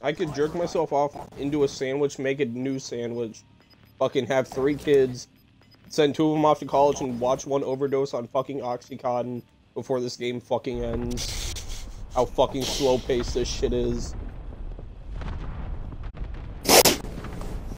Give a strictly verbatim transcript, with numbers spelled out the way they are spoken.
I could jerk myself off into a sandwich, make a new sandwich, fucking have three kids, send two of them off to college, and watch one overdose on fucking Oxycontin before this game fucking ends. How fucking slow-paced this shit is.